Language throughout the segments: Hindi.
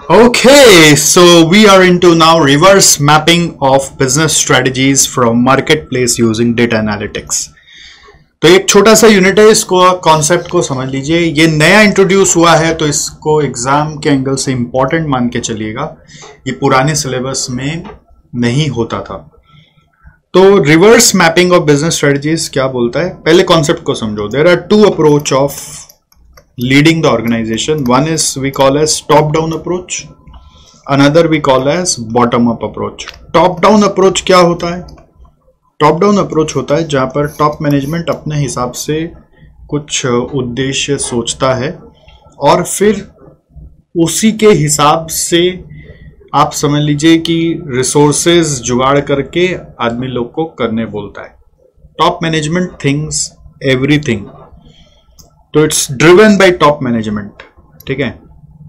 Okay, so we are into now reverse mapping of business strategies from marketplace using data analytics. तो एक छोटा सा यूनिट है, इसको कॉन्सेप्ट को समझ लीजिए। ये नया इंट्रोड्यूस हुआ है तो इसको एग्जाम के एंगल से इंपॉर्टेंट मान के चलिएगा। ये पुराने सिलेबस में नहीं होता था। तो reverse mapping of business strategies क्या बोलता है, पहले कॉन्सेप्ट को समझो। There are two approach of leading the organization. One is we call as top down approach, another we call as bottom up approach. Top down approach क्या होता है? Top down approach होता है जहां पर टॉप मैनेजमेंट अपने हिसाब से कुछ उद्देश्य सोचता है और फिर उसी के हिसाब से आप समझ लीजिए कि रिसोर्सेज जुगाड़ करके आदमी लोग को करने बोलता है। टॉप मैनेजमेंट थिंक्स एवरीथिंग, तो it's driven by top management. ठीक है,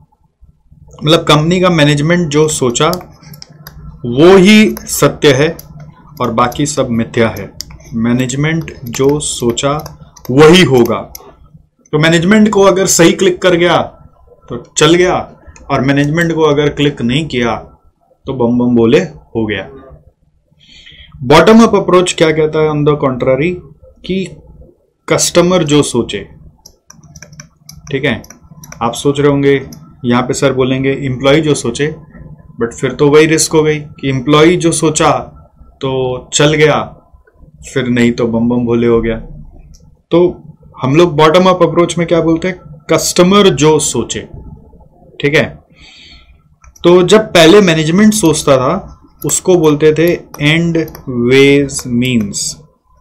मतलब कंपनी का मैनेजमेंट जो सोचा वो ही सत्य है और बाकी सब मिथ्या है। मैनेजमेंट जो सोचा वही होगा। तो मैनेजमेंट को अगर सही क्लिक कर गया तो चल गया, और मैनेजमेंट को अगर क्लिक नहीं किया तो बम बम बोले हो गया। बॉटम अप अप्रोच क्या कहता है, ऑन द कॉन्ट्ररी, कि कस्टमर जो सोचे। ठीक है, आप सोच रहे होंगे यहाँ पे सर बोलेंगे एम्प्लॉय जो सोचे, बट फिर तो वही रिस्क हो गई कि एम्प्लॉय जो सोचा तो चल गया, फिर नहीं तो बम बम भोले हो गया। तो हम लोग बॉटम अप अप्रोच में क्या बोलते हैं, कस्टमर जो सोचे। ठीक है, तो जब पहले मैनेजमेंट सोचता था उसको बोलते थे एंड वेज मीन्स।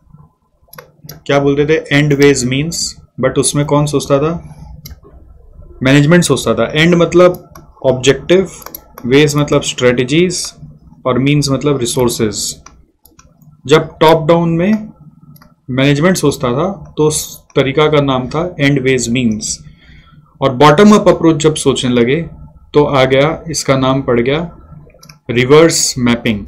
क्या बोलते थे, एंड वेज मीन्स। बट उसमें कौन सोचता था, मैनेजमेंट सोचता था। एंड मतलब ऑब्जेक्टिव, वेज मतलब स्ट्रेटजीज, और मीन्स मतलब रिसोर्सेज। जब टॉप डाउन में मैनेजमेंट सोचता था तो उस तरीका का नाम था एंड वेज मीन्स। और बॉटम अप अप्रोच जब सोचने लगे तो आ गया, इसका नाम पड़ गया रिवर्स मैपिंग।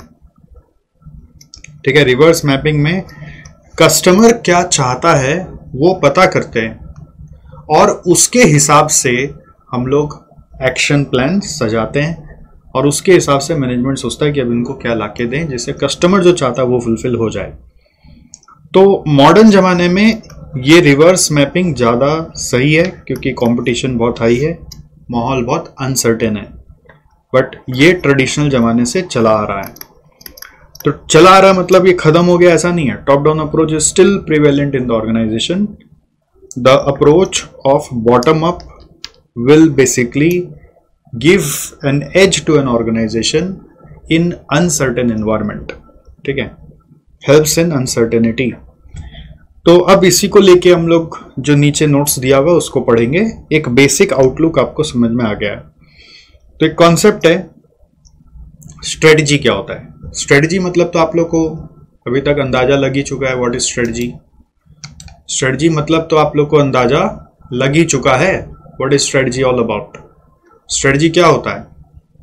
ठीक है, रिवर्स मैपिंग में कस्टमर क्या चाहता है वो पता करते हैं और उसके हिसाब से हम लोग एक्शन प्लान सजाते हैं, और उसके हिसाब से मैनेजमेंट सोचता है कि अब इनको क्या लाके दें जिससे कस्टमर जो चाहता है वो फुलफिल हो जाए। तो मॉडर्न जमाने में ये रिवर्स मैपिंग ज़्यादा सही है क्योंकि कंपटीशन बहुत हाई है, माहौल बहुत अनसर्टेन है। बट ये ट्रेडिशनल जमाने से चला आ रहा है। तो चला आ रहा मतलब ये खत्म हो गया ऐसा नहीं है। Top down approach is still prevalent in the organization. The approach of bottom up will basically give an edge to an organization in uncertain environment. ठीक है, helps in uncertainty. तो अब इसी को लेके हम लोग जो नीचे नोट्स दिया हुआ उसको पढ़ेंगे। एक बेसिक आउटलुक आपको समझ में आ गया है। तो एक कॉन्सेप्ट है स्ट्रेटजी। क्या होता है स्ट्रेटजी, मतलब तो आप लोग को अभी तक अंदाजा लग ही चुका है व्हाट इज स्ट्रेटजी। स्ट्रेटजी मतलब तो आप लोग को अंदाजा लग ही चुका है what is strategy all about. Strategy क्या होता है?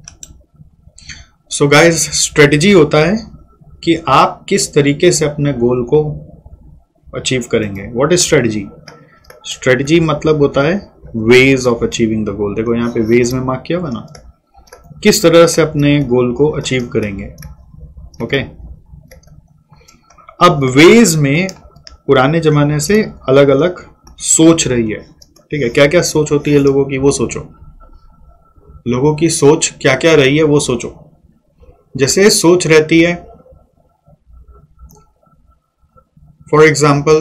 सो गाइस, स्ट्रेटजी होता है कि आप किस तरीके से अपने गोल को अचीव करेंगे। What is strategy? स्ट्रेटजी मतलब होता है ways of achieving the goal. देखो यहाँ पे वेज में मार्क किया हुआ ना, किस तरह से अपने गोल को अचीव करेंगे। ओके, अब वेज में पुराने जमाने से अलग अलग सोच रही है। ठीक है, क्या क्या सोच होती है लोगों की वो सोचो। लोगों की सोच क्या क्या रही है वो सोचो। जैसे सोच रहती है, फॉर एग्जाम्पल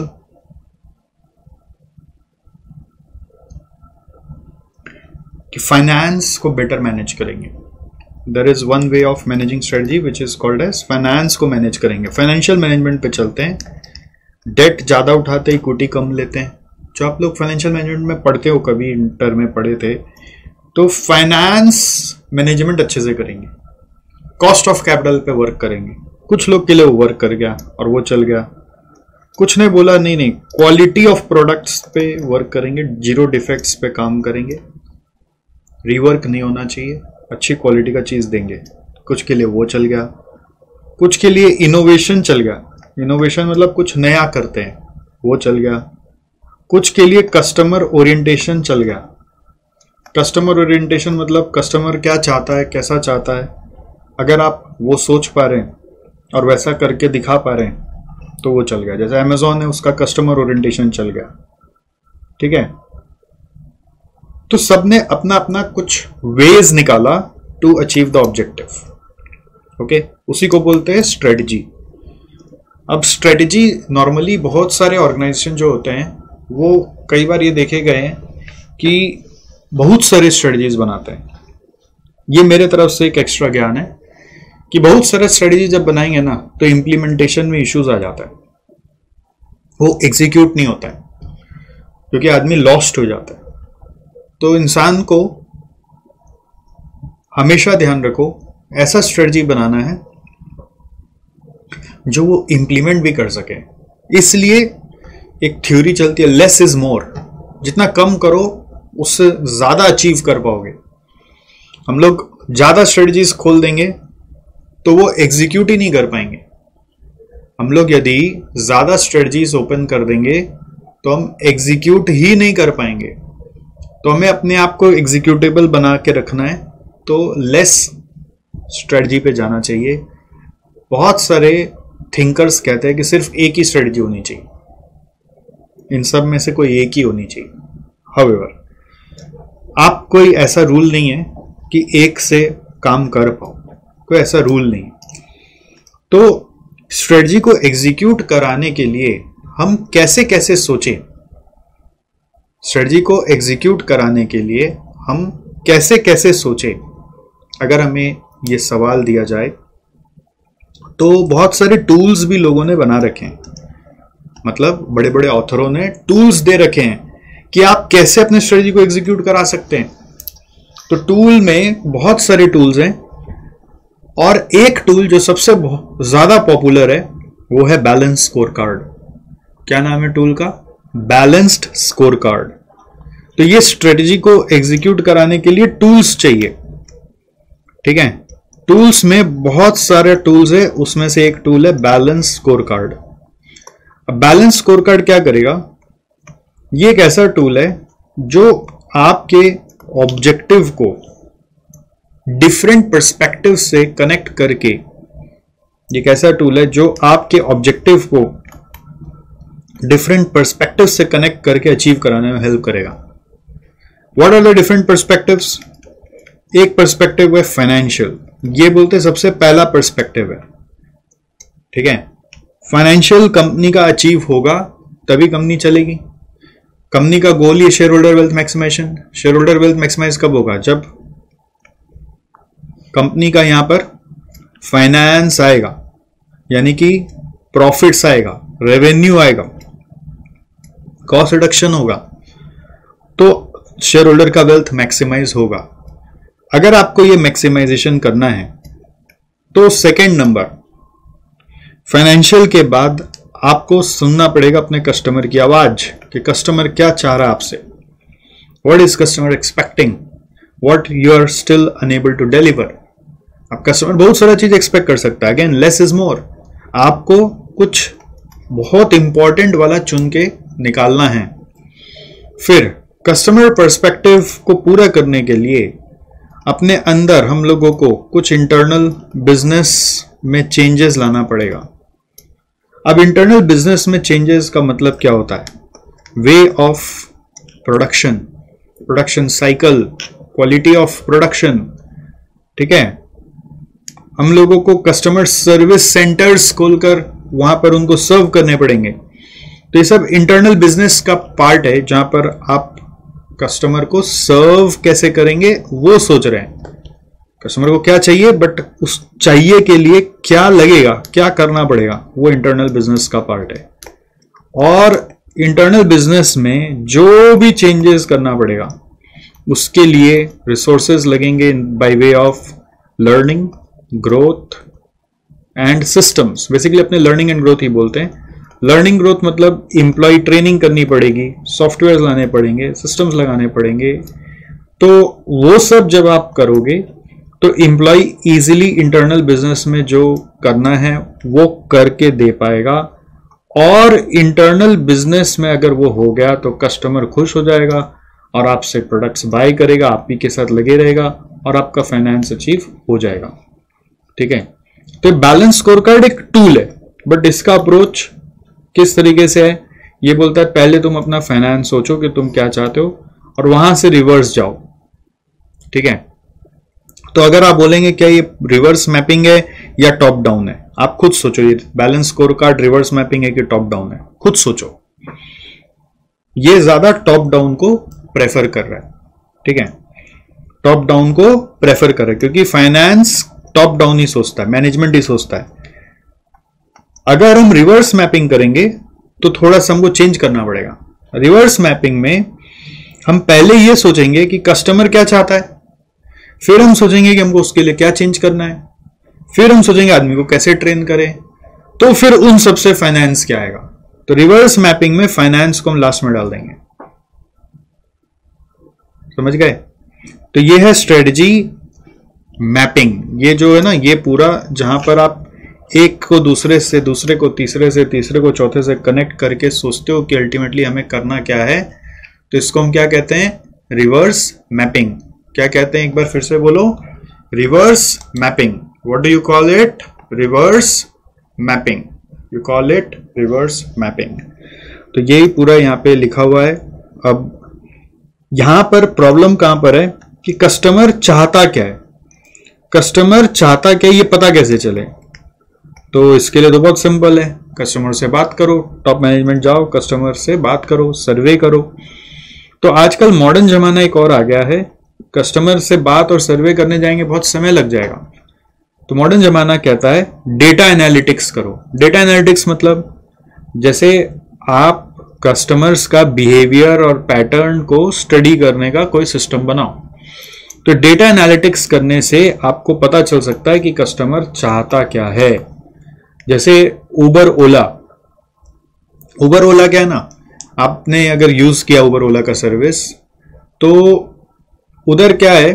कि फाइनेंस को बेटर मैनेज करेंगे। There is one way of managing strategy which is called as finance को मैनेज करेंगे। फाइनेंशियल मैनेजमेंट पे चलते हैं। डेट ज़्यादा उठाते हैं, इक्विटी कम लेते हैं। जो आप लोग फाइनेंशियल मैनेजमेंट में पढ़ते हो, कभी इंटर में पढ़े थे, तो फाइनेंस मैनेजमेंट अच्छे से करेंगे। कॉस्ट ऑफ कैपिटल पे वर्क करेंगे। कुछ लोग के लिए वो वर्क कर गया और वो चल गया। कुछ ने बोला नहीं नहीं, क्वालिटी ऑफ प्रोडक्ट्स पे वर्क करेंगे, जीरो डिफेक्ट्स पे काम करेंगे, रीवर्क नहीं होना चाहिए, अच्छी क्वालिटी का चीज़ देंगे। कुछ के लिए वो चल गया। कुछ के लिए इनोवेशन चल गया। इनोवेशन मतलब कुछ नया करते हैं, वो चल गया। कुछ के लिए कस्टमर ओरिएंटेशन चल गया। कस्टमर ओरिएंटेशन मतलब कस्टमर क्या चाहता है, कैसा चाहता है, अगर आप वो सोच पा रहे हैं और वैसा करके दिखा पा रहे हैं तो वो चल गया। जैसे अमेजोन है, उसका कस्टमर ओरिएंटेशन चल गया, ठीक है। तो सबने अपना अपना कुछ वेज निकाला to achieve the objective. Okay, उसी को बोलते हैं स्ट्रेटजी। अब स्ट्रेटजी नॉर्मली बहुत सारे ऑर्गेनाइजेशन जो होते हैं वो कई बार ये देखे गए हैं कि बहुत सारे स्ट्रेटजीज बनाते हैं। ये मेरे तरफ से एक एक्स्ट्रा ज्ञान है कि बहुत सारे स्ट्रेटजी जब बनाएंगे ना तो इम्प्लीमेंटेशन में इश्यूज आ जाता है, वो एग्जीक्यूट नहीं होता है क्योंकि आदमी लॉस्ट हो जाता है। तो इंसान को हमेशा ध्यान रखो, ऐसा स्ट्रेटजी बनाना है जो वो इंप्लीमेंट भी कर सके। इसलिए एक थ्योरी चलती है, लेस इज मोर। जितना कम करो उससे ज्यादा अचीव कर पाओगे। हम लोग ज्यादा स्ट्रेटजीज खोल देंगे तो वो एग्जीक्यूट ही नहीं कर पाएंगे। हम लोग यदि ज्यादा स्ट्रेटजीज ओपन कर देंगे तो हम एग्जीक्यूट ही नहीं कर पाएंगे। तो हमें अपने आप को एग्जीक्यूटेबल बना के रखना है, तो लेस स्ट्रेटजी पे जाना चाहिए। बहुत सारे थिंकर्स कहते हैं कि सिर्फ एक ही स्ट्रेटजी होनी चाहिए, इन सब में से कोई एक ही होनी चाहिए। हाउएवर, आप कोई ऐसा रूल नहीं है कि एक से काम कर पाओ, कोई ऐसा रूल नहीं। तो स्ट्रेटजी को एग्जीक्यूट कराने के लिए हम कैसे कैसे सोचें, स्ट्रेटजी को एग्जीक्यूट कराने के लिए हम कैसे कैसे सोचें, अगर हमें ये सवाल दिया जाए तो बहुत सारे टूल्स भी लोगों ने बना रखे हैं। मतलब बड़े बड़े ऑथरों ने टूल्स दे रखे हैं कि आप कैसे अपने स्ट्रेटजी को एग्जीक्यूट करा सकते हैं। तो टूल में बहुत सारे टूल्स हैं और एक टूल जो सबसे ज्यादा पॉपुलर है वो है बैलेंस स्कोर कार्ड। क्या नाम है टूल का? Balanced score card. तो ये स्ट्रेटजी को एग्जीक्यूट कराने के लिए टूल्स चाहिए, ठीक है। टूल्स में बहुत सारे टूल्स है, उसमें से एक टूल है बैलेंस स्कोर कार्ड। अब बैलेंस स्कोर कार्ड क्या करेगा? ये एक ऐसा टूल है जो आपके ऑब्जेक्टिव को डिफरेंट पर्सपेक्टिव से कनेक्ट करके, ये एक ऐसा टूल है जो आपके ऑब्जेक्टिव को डिफरेंट पर्सपेक्टिव से कनेक्ट करके अचीव कराने में हेल्प करेगा। What are the different perspectives? एक पर्सपेक्टिव है फाइनेंशियल, ये बोलते सबसे पहला पर्सपेक्टिव है, ठीक है। फाइनेंशियल कंपनी का अचीव होगा तभी कंपनी चलेगी। कंपनी का गोल ही share holder wealth maximization. Share holder wealth maximize कब होगा? जब कंपनी का यहां पर फाइनेंस आएगा, यानी कि प्रॉफिट्स आएगा, रेवेन्यू आएगा, कॉस्ट रिडक्शन होगा, तो शेयर होल्डर का वेल्थ मैक्सिमाइज होगा। अगर आपको ये मैक्सिमाइजेशन करना है तो सेकंड नंबर फाइनेंशियल के बाद आपको सुनना पड़ेगा अपने कस्टमर की आवाज कि कस्टमर क्या चाह रहा है आपसे। What is customer expecting, what you are still unable to deliver. अब कस्टमर बहुत सारा चीज एक्सपेक्ट कर सकता है। Again less is more. आपको कुछ बहुत इंपॉर्टेंट वाला चुन के निकालना है। फिर कस्टमर पर्सपेक्टिव को पूरा करने के लिए अपने अंदर हम लोगों को कुछ इंटरनल बिजनेस में चेंजेस लाना पड़ेगा। अब इंटरनल बिजनेस में चेंजेस का मतलब क्या होता है? Way of production, production cycle, quality of production, ठीक है। हम लोगों को कस्टमर सर्विस सेंटर्स खोलकर वहां पर उनको सर्व करने पड़ेंगे। तो ये सब इंटरनल बिजनेस का पार्ट है जहां पर आप कस्टमर को सर्व कैसे करेंगे वो सोच रहे हैं। कस्टमर को क्या चाहिए, बट उस चाहिए के लिए क्या लगेगा, क्या करना पड़ेगा, वो इंटरनल बिजनेस का पार्ट है। और इंटरनल बिजनेस में जो भी चेंजेस करना पड़ेगा उसके लिए रिसोर्सेज लगेंगे by way of learning, growth and systems. Basically अपने लर्निंग एंड ग्रोथ ही बोलते हैं। लर्निंग ग्रोथ मतलब एम्प्लॉय ट्रेनिंग करनी पड़ेगी, सॉफ्टवेयर लाने पड़ेंगे, सिस्टम्स लगाने पड़ेंगे। तो वो सब जब आप करोगे तो एम्प्लॉय इजीली इंटरनल बिजनेस में जो करना है वो करके दे पाएगा। और इंटरनल बिजनेस में अगर वो हो गया तो कस्टमर खुश हो जाएगा और आपसे प्रोडक्ट्स बाय करेगा, आप ही के साथ लगे रहेगा और आपका फाइनेंस अचीव हो जाएगा। ठीक है, तो बैलेंस स्कोर कार्ड एक टूल है, बट इसका अप्रोच किस तरीके से है, ये बोलता है पहले तुम अपना फाइनेंस सोचो कि तुम क्या चाहते हो और वहां से रिवर्स जाओ। ठीक है, तो अगर आप बोलेंगे क्या ये रिवर्स मैपिंग है या टॉप डाउन है, आप खुद सोचो, ये balance score card reverse mapping है कि टॉप डाउन है, खुद सोचो। ये ज्यादा टॉप डाउन को प्रेफर कर रहा है। ठीक है, टॉप डाउन को प्रेफर कर रहा है क्योंकि फाइनेंस टॉप डाउन ही सोचता है, मैनेजमेंट ही सोचता है। अगर हम रिवर्स मैपिंग करेंगे तो थोड़ा सा हमको चेंज करना पड़ेगा। रिवर्स मैपिंग में हम पहले ये सोचेंगे कि कस्टमर क्या चाहता है, फिर हम सोचेंगे कि हमको उसके लिए क्या चेंज करना है, फिर हम सोचेंगे आदमी को कैसे ट्रेन करें, तो फिर उन सबसे फाइनेंस क्या आएगा। तो रिवर्स मैपिंग में फाइनेंस को हम लास्ट में डाल देंगे। समझ गए? तो ये है स्ट्रेटजी मैपिंग। ये जो है ना, ये पूरा जहां पर आप एक को दूसरे से, दूसरे को तीसरे से, तीसरे को चौथे से कनेक्ट करके सोचते हो कि अल्टीमेटली हमें करना क्या है, तो इसको हम क्या कहते हैं, रिवर्स मैपिंग। क्या कहते हैं, एक बार फिर से बोलो, reverse mapping. What do you call it? Reverse mapping. You call it reverse mapping. तो यही पूरा यहाँ पे लिखा हुआ है। अब यहां पर प्रॉब्लम कहां पर है कि कस्टमर चाहता क्या है, कस्टमर चाहता क्या है ये पता कैसे चले। तो इसके लिए तो बहुत सिंपल है, कस्टमर से बात करो, टॉप मैनेजमेंट जाओ, कस्टमर से बात करो, सर्वे करो। तो आजकल मॉडर्न जमाना एक और आ गया है, कस्टमर से बात और सर्वे करने जाएंगे बहुत समय लग जाएगा। तो मॉडर्न जमाना कहता है डेटा एनालिटिक्स करो। डेटा एनालिटिक्स मतलब जैसे आप कस्टमर्स का बिहेवियर और पैटर्न को स्टडी करने का कोई सिस्टम बनाओ। तो डेटा एनालिटिक्स करने से आपको पता चल सकता है कि कस्टमर चाहता क्या है। जैसे उबर ओला, उबर ओला क्या है ना, आपने अगर यूज किया उबर ओला का सर्विस, तो उधर क्या है,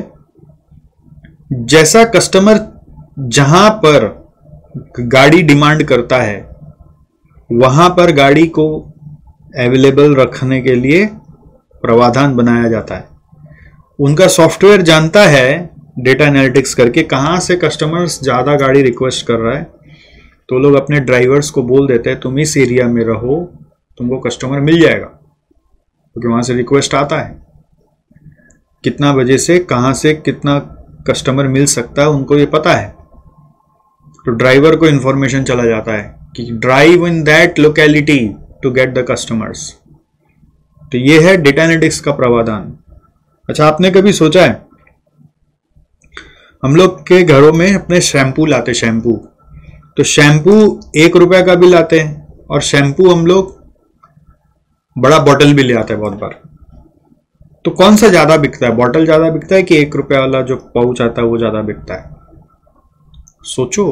जैसा कस्टमर जहां पर गाड़ी डिमांड करता है वहां पर गाड़ी को अवेलेबल रखने के लिए प्रावधान बनाया जाता है। उनका सॉफ्टवेयर जानता है डेटा एनालिटिक्स करके कहां से कस्टमर्स ज्यादा गाड़ी रिक्वेस्ट कर रहा है, तो लोग अपने ड्राइवर्स को बोल देते हैं तुम इस एरिया में रहो, तुमको कस्टमर मिल जाएगा, क्योंकि वहां से रिक्वेस्ट आता है। कितना बजे से कहां से कितना कस्टमर मिल सकता है उनको ये पता है, तो ड्राइवर को इंफॉर्मेशन चला जाता है कि drive in that locality to get the customers. तो ये है डेटा एनालिटिक्स का प्रावधान। अच्छा, आपने कभी सोचा है, हम लोग के घरों में अपने शैम्पू लाते, शैम्पू, तो शैम्पू 1 रुपए का भी लाते हैं और शैम्पू हम लोग बड़ा बॉटल भी ले आते हैं बहुत बार। तो कौन सा ज्यादा बिकता है, बॉटल ज्यादा बिकता है कि 1 रुपए वाला जो पाउच आता है वो ज्यादा बिकता है? सोचो।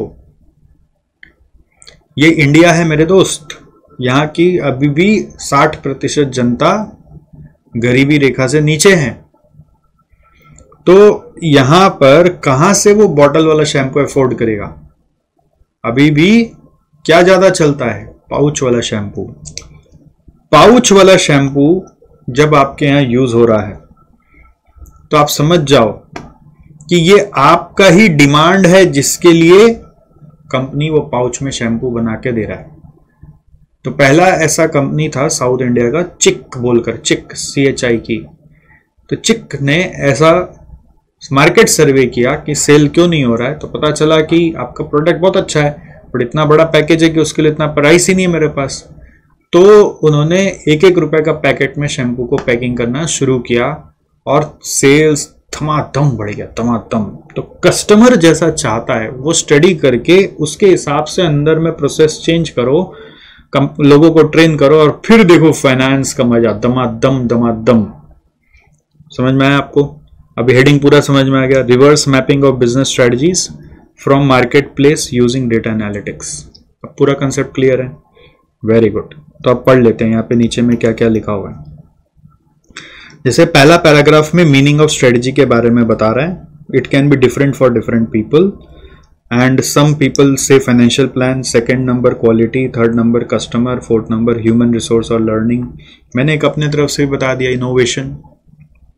ये इंडिया है मेरे दोस्त, यहाँ की अभी भी 60% जनता गरीबी रेखा से नीचे है। तो यहां पर कहां से वो बॉटल वाला शैम्पू अफोर्ड करेगा? अभी भी क्या ज्यादा चलता है, पाउच वाला शैम्पू। पाउच वाला शैम्पू जब आपके यहां यूज हो रहा है तो आप समझ जाओ कि ये आपका ही डिमांड है जिसके लिए कंपनी वो पाउच में शैम्पू बना के दे रहा है। तो पहला ऐसा कंपनी था साउथ इंडिया का, चिक बोलकर, चिक CHI की। तो चिक ने ऐसा मार्केट सर्वे किया कि सेल क्यों नहीं हो रहा है, तो पता चला कि आपका प्रोडक्ट बहुत अच्छा है बट इतना बड़ा पैकेज है कि उसके लिए इतना प्राइस ही नहीं है मेरे पास। तो उन्होंने 1-1 रुपए का पैकेट में शैम्पू को पैकिंग करना शुरू किया और सेल्स धमाधम बढ़ गया, धमाधम। तो कस्टमर जैसा चाहता है वो स्टडी करके उसके हिसाब से अंदर में प्रोसेस चेंज करो, लोगों को ट्रेन करो और फिर देखो फाइनेंस का मजा, दमादम दमादम। समझ में आया आपको? अभी हेडिंग पूरा समझ में आ गया, reverse mapping of business strategies from market place using data analytics. अब पूरा कंसेप्ट क्लियर है? Very good. तो अब पढ़ लेते हैं यहाँ पे नीचे में क्या क्या लिखा हुआ है। जैसे पहला पैराग्राफ में मीनिंग ऑफ स्ट्रेटजी के बारे में बता रहा है, it can be different for different people and some people से financial plan, second number quality, third number customer, fourth number human resource और लर्निंग। मैंने एक अपने तरफ से बता दिया इनोवेशन,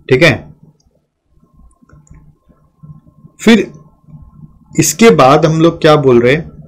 ठीक है। फिर इसके बाद हम लोग क्या बोल रहे हैं,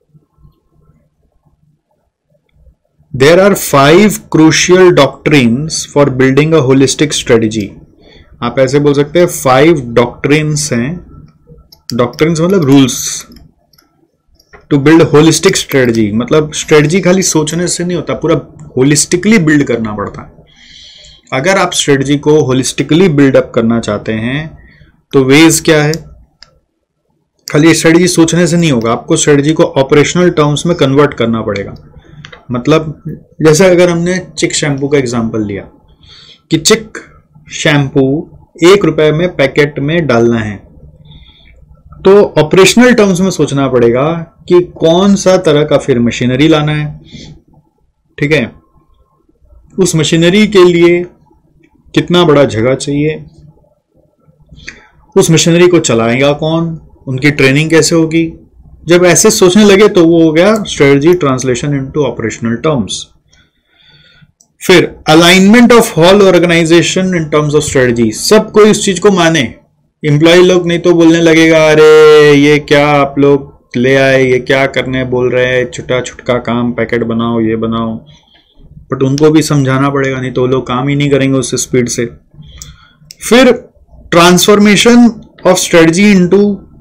there are 5 crucial doctrines for building a holistic strategy. आप ऐसे बोल सकते हैं 5 डॉक्ट्रिन्स हैं, डॉक्ट्रिन्स मतलब rules, to build holistic strategy. मतलब स्ट्रेटजी खाली सोचने से नहीं होता, पूरा होलिस्टिकली बिल्ड करना पड़ता है। अगर आप स्ट्रेटजी को होलिस्टिकली बिल्डअप करना चाहते हैं तो वेज क्या है, खाली स्ट्रेटजी सोचने से नहीं होगा, आपको स्ट्रेटजी को ऑपरेशनल टर्म्स में कन्वर्ट करना पड़ेगा। मतलब जैसे अगर हमने चिक शैम्पू का एग्जांपल लिया कि चिक शैम्पू 1 रुपए में पैकेट में डालना है, तो ऑपरेशनल टर्म्स में सोचना पड़ेगा कि कौन सा तरह का फिर मशीनरी लाना है, ठीक है, उस मशीनरी के लिए कितना बड़ा जगह चाहिए, उस मशीनरी को चलाएगा कौन, उनकी ट्रेनिंग कैसे होगी। जब ऐसे सोचने लगे तो वो हो गया strategy translation into operational terms. फिर alignment of whole organization in terms of strategy, सबको इस चीज को माने। एम्प्लॉय लोग नहीं तो बोलने लगेगा अरे ये क्या आप लोग ले आए, ये क्या करने बोल रहे हैं, छोटा छुटका काम, पैकेट बनाओ, ये बनाओ, बट उनको भी समझाना पड़ेगा, नहीं तो लोग काम ही नहीं करेंगे उस स्पीड से। फिर transformation of strategy into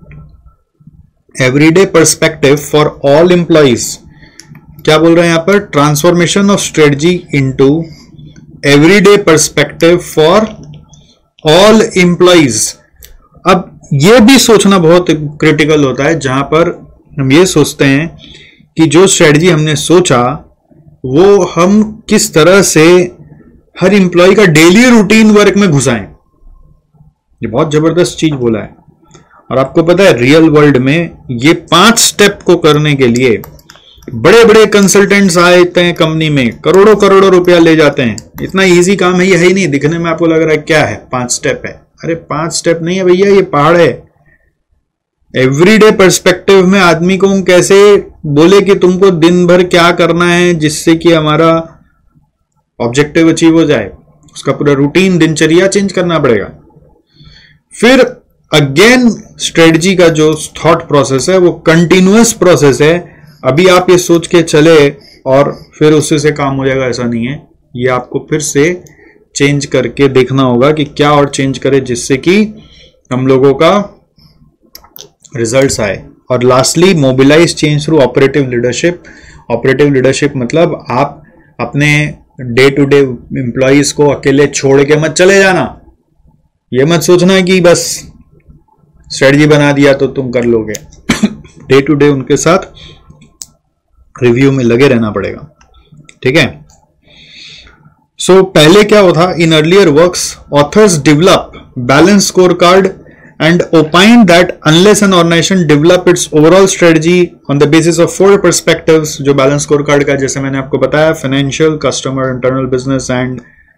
everyday perspective for all employees. क्या बोल रहे हैं यहां पर, transformation of strategy into everyday perspective for all employees. अब यह भी सोचना बहुत क्रिटिकल होता है, जहां पर हम ये सोचते हैं कि जो स्ट्रेटजी हमने सोचा वो हम किस तरह से हर एम्प्लॉय का डेली रूटीन वर्क में घुसाएं। ये बहुत जबरदस्त चीज बोला है। और आपको पता है रियल वर्ल्ड में ये 5 स्टेप को करने के लिए बड़े बड़े कंसल्टेंट्स आते हैं कंपनी में, करोड़ों करोड़ों रुपया ले जाते हैं। इतना इजी काम है ये, है ही नहीं। दिखने में आपको लग रहा है क्या है, 5 स्टेप है। अरे 5 स्टेप नहीं है भैया, ये पहाड़ है। एवरीडे पर्सपेक्टिव में आदमी को हम कैसे बोले कि तुमको दिन भर क्या करना है जिससे कि हमारा ऑब्जेक्टिव अचीव हो जाए, उसका पूरा रूटीन दिनचर्या चेंज करना पड़ेगा। फिर अगेन स्ट्रेटजी का जो थॉट प्रोसेस है वो कंटिन्यूअस प्रोसेस है। अभी आप ये सोच के चले और फिर उससे से काम हो जाएगा, ऐसा नहीं है। ये आपको फिर से चेंज करके देखना होगा कि क्या और चेंज करे जिससे कि हम लोगों का रिजल्ट्स आए। और lastly mobilize change through operative leadership. Operative leadership मतलब आप अपने डे टू डे एम्प्लॉइज को अकेले छोड़ के मत चले जाना। ये मत सोचना कि बस स्ट्रेटजी बना दिया तो तुम कर लोगे। डे टू डे उनके साथ रिव्यू में लगे रहना पड़ेगा, ठीक है। सो पहले क्या होता, in earlier works authors develop balance score card and opined that unless an organization develop its overall strategy on the basis of 4 perspectives, जो बैलेंस स्कोर कार्ड का जैसे मैंने आपको बताया, financial, customer, internal business and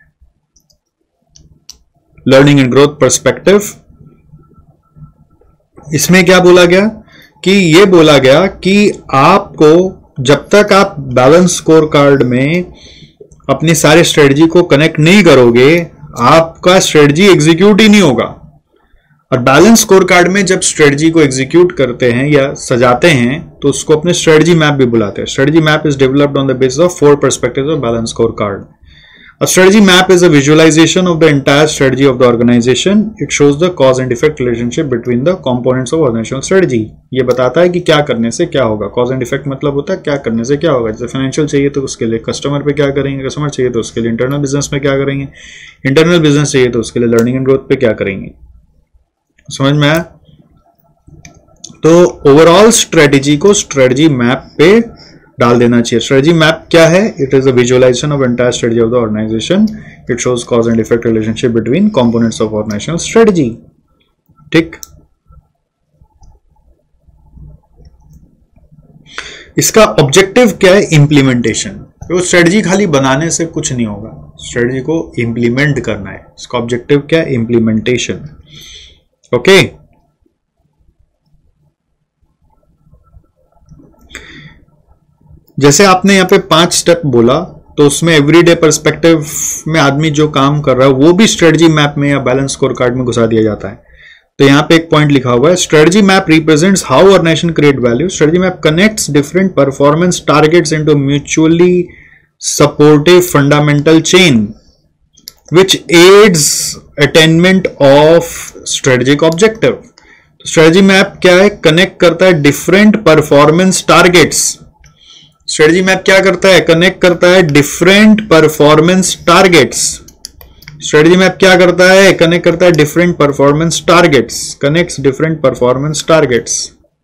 learning and growth perspective. इसमें क्या बोला गया कि ये बोला गया कि आपको जब तक आप बैलेंस स्कोर कार्ड में अपनी सारे स्ट्रेटजी को कनेक्ट नहीं करोगे, आपका स्ट्रेटजी एग्जीक्यूट ही नहीं होगा। और बैलेंस स्कोर कार्ड में जब स्ट्रेटजी को एग्जीक्यूट करते हैं या सजाते हैं तो उसको अपने स्ट्रेटजी मैप भी बुलाते हैं। Strategy map is developed on the basis of 4 perspectives of balance score card. A strategy map is a visualization of the entire strategy of the organization. It shows the cause and effect relationship between the components of organizational strategy. ये बताता है कि क्या करने से क्या होगा। Cause and effect मतलब होता है क्या करने से क्या होगा। जैसे फाइनेंशियल चाहिए तो उसके लिए कस्टमर पे क्या करेंगे, कस्टमर चाहिए तो उसके लिए इंटरनल बिजनेस में क्या करेंगे, इंटरनल बिजनेस चाहिए तो उसके लिए लर्निंग एंड ग्रोथ पे क्या करेंगे। समझ में आया? तो ओवरऑल स्ट्रेटजी को स्ट्रेटजी मैप पे डाल देना चाहिए। स्ट्रेटजी मैप क्या है? It is a visualization of entire strategy of the organization. It shows cause and effect relationship between components of organizational strategy. ठीक, इसका ऑब्जेक्टिव क्या है? इंप्लीमेंटेशन। तो स्ट्रेटजी खाली बनाने से कुछ नहीं होगा, स्ट्रेटजी को इंप्लीमेंट करना है। इसका ऑब्जेक्टिव क्या है? इंप्लीमेंटेशन। ओके, जैसे आपने यहां पे 5 स्टेप बोला, तो उसमें एवरीडे पर्सपेक्टिव में आदमी जो काम कर रहा है वो भी स्ट्रेटजी मैप में या बैलेंस स्कोर कार्ड में घुसा दिया जाता है। तो यहाँ पे एक पॉइंट लिखा हुआ है, strategy map represents how organization create value. Strategy map connects different performance targets into mutually supportive fundamental chain which aids attainment of strategic objective। तो स्ट्रेटजी मैप क्या है, कनेक्ट करता है different performance targets. Strategy map क्या करता है, कनेक्ट करता है different performance targets. Strategy map क्या करता है, कनेक्ट करता है different performance targets, connects different performance targets,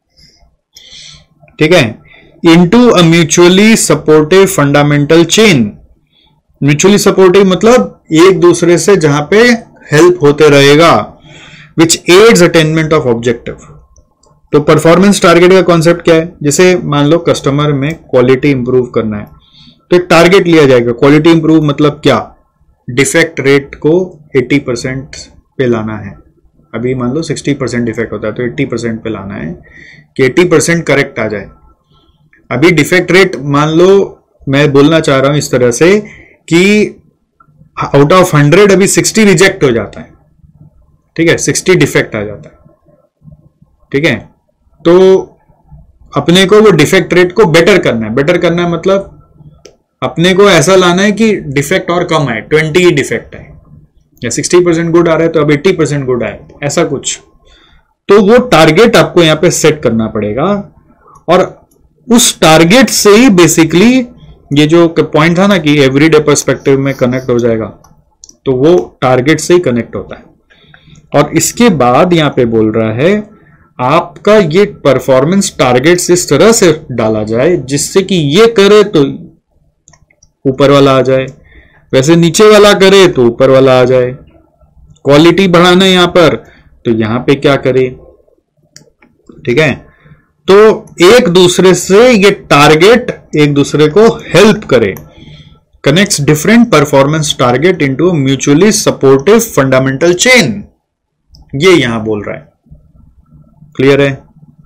ठीक है, into a mutually supportive fundamental chain. Mutually supportive मतलब एक दूसरे से जहां पे हेल्प होते रहेगा, which aids attainment of objective. तो परफॉर्मेंस टारगेट का कॉन्सेप्ट क्या है, जैसे मान लो कस्टमर में क्वालिटी इंप्रूव करना है तो एक टारगेट लिया जाएगा। क्वालिटी इंप्रूव मतलब क्या, डिफेक्ट रेट को 80% पे लाना है। अभी मान लो 60% डिफेक्ट होता है तो 80% पे लाना है कि 80% करेक्ट आ जाए। अभी डिफेक्ट रेट मान लो, मैं बोलना चाह रहा हूं इस तरह से कि आउट ऑफ 100 अभी 60 रिजेक्ट हो जाता है, ठीक है, 60 डिफेक्ट आ जाता है, ठीक है। तो अपने को वो डिफेक्ट रेट को बेटर करना है। बेटर करना है मतलब अपने को ऐसा लाना है कि डिफेक्ट और कम आए, 20 ही डिफेक्ट आए, या 60% गुड आ रहा है तो अब 80% गुड आए, ऐसा कुछ। तो वो टारगेट आपको यहां पे सेट करना पड़ेगा और उस टारगेट से ही बेसिकली ये जो पॉइंट था ना कि एवरीडे पर्सपेक्टिव में कनेक्ट हो जाएगा, तो वो टारगेट से ही कनेक्ट होता है। और इसके बाद यहां पे बोल रहा है आपका ये परफॉर्मेंस टारगेट्स इस तरह से डाला जाए जिससे कि ये करे तो ऊपर वाला आ जाए, वैसे नीचे वाला करे तो ऊपर वाला आ जाए। क्वालिटी बढ़ाना है यहां पर तो यहां पे क्या करे, ठीक है। तो एक दूसरे से ये टारगेट एक दूसरे को हेल्प करे, connects different performance target into mutually supportive fundamental chain, ये यहां बोल रहा है। क्लियर है?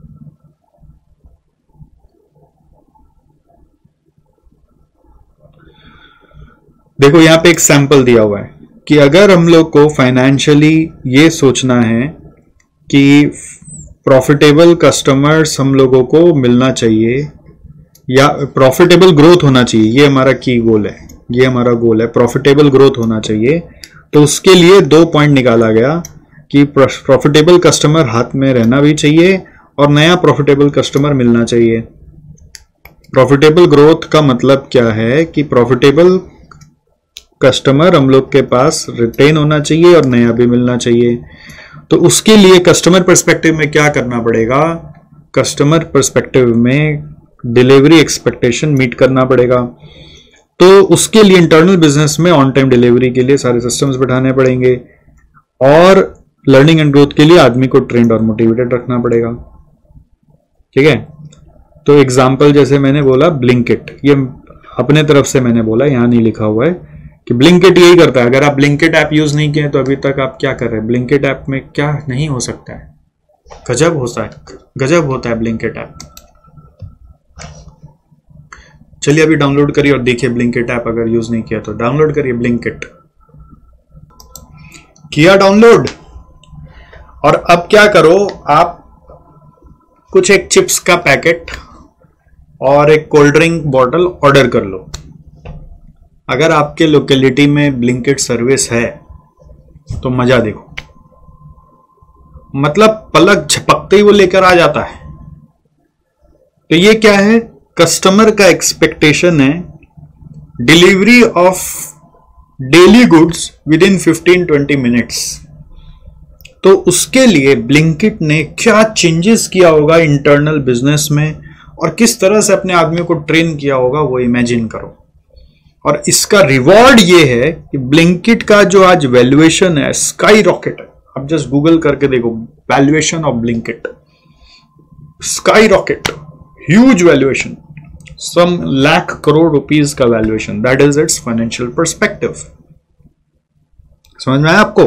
देखो यहां पे एक सैंपल दिया हुआ है कि अगर हम लोग को फाइनेंशियली ये सोचना है कि प्रॉफिटेबल कस्टमर्स हम लोगों को मिलना चाहिए या प्रॉफिटेबल ग्रोथ होना चाहिए, ये हमारा की गोल है, ये हमारा गोल है, प्रॉफिटेबल ग्रोथ होना चाहिए। तो उसके लिए 2 पॉइंट निकाला गया कि प्रॉफिटेबल कस्टमर हाथ में रहना भी चाहिए और नया प्रॉफिटेबल कस्टमर मिलना चाहिए। प्रॉफिटेबल ग्रोथ का मतलब क्या है कि प्रॉफिटेबल कस्टमर हम लोग के पास रिटेन होना चाहिए और नया भी मिलना चाहिए। तो उसके लिए कस्टमर पर्सपेक्टिव में क्या करना पड़ेगा, कस्टमर पर्सपेक्टिव में डिलीवरी एक्सपेक्टेशन मीट करना पड़ेगा। तो उसके लिए इंटरनल बिजनेस में ऑन टाइम डिलीवरी के लिए सारे सिस्टम्स बैठाने पड़ेंगे और लर्निंग एंड ग्रोथ के लिए आदमी को ट्रेंड और मोटिवेटेड रखना पड़ेगा, ठीक है। तो एग्जांपल जैसे मैंने बोला ब्लिंकिट, ये अपने तरफ से मैंने बोला, यहां नहीं लिखा हुआ है कि ब्लिंकिट यही करता है। अगर आप ब्लिंकिट ऐप यूज नहीं किए तो अभी तक आप क्या कर रहे हैं, ब्लिंकिट ऐप में क्या नहीं हो सकता है, गजब होता है, गजब होता है ब्लिंकिट ऐप। चलिए अभी डाउनलोड करिए और देखिए ब्लिंकिट ऐप, अगर यूज नहीं किया तो डाउनलोड करिए ब्लिंकिट। किया डाउनलोड और अब क्या करो, आप कुछ एक चिप्स का पैकेट और एक कोल्ड ड्रिंक बॉटल ऑर्डर कर लो। अगर आपके लोकेलिटी में ब्लिंकिट सर्विस है तो मजा देखो, मतलब पलक झपकते ही वो लेकर आ जाता है। तो ये क्या है, कस्टमर का एक्सपेक्टेशन है delivery of daily goods within 15-20 minutes. तो उसके लिए ब्लिंकिट ने क्या चेंजेस किया होगा इंटरनल बिजनेस में और किस तरह से अपने आदमियों को ट्रेन किया होगा वो इमेजिन करो। और इसका रिवॉर्ड ये है कि ब्लिंकिट का जो आज वैल्यूएशन है स्काई रॉकेट है। आप जस्ट गूगल करके देखो valuation of Blinkit, skyrocket, huge valuation, some lakh crore rupees का वैल्यूएशन, that is it's financial perspective. समझ में आया आपको?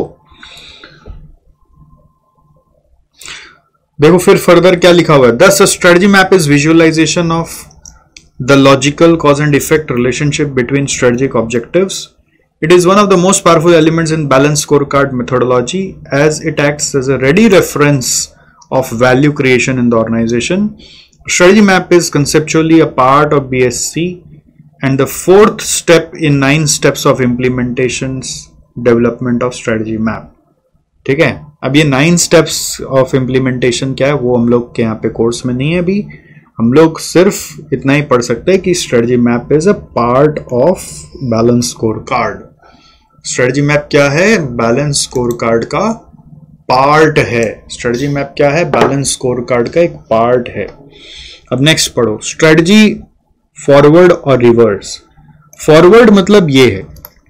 देखो फिर फर्दर क्या लिखा हुआ है, this strategy map is visualization of the logical cause and effect relationship between strategic objectives. It is one of the most powerful elements in balanced scorecard methodology as it acts as a ready reference of value creation in the organization. Strategy map is conceptually a part of BSC and the fourth step in 9 steps of implementations development of strategy map. ठीक है, अब ये 9 steps of implementation क्या है वो हम लोग के यहाँ पे कोर्स में नहीं है अभी. हम लोग सिर्फ इतना ही पढ़ सकते हैं कि strategy map is a part of balance score card. Strategy map क्या है? बैलेंस स्कोर कार्ड का पार्ट है. स्ट्रेटजी मैप क्या है? बैलेंस स्कोर कार्ड का एक पार्ट है. अब नेक्स्ट पढ़ो, स्ट्रेटजी फॉरवर्ड और रिवर्स. फॉरवर्ड मतलब ये है,